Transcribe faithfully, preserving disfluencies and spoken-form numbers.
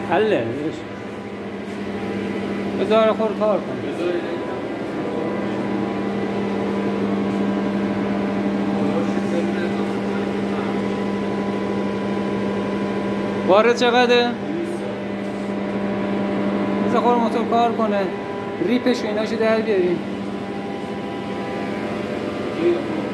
حله بذار خود کار کن. وارد چقدره؟ بذار خود موتور کار کنه، ریپش و ایناشو در بیاریم.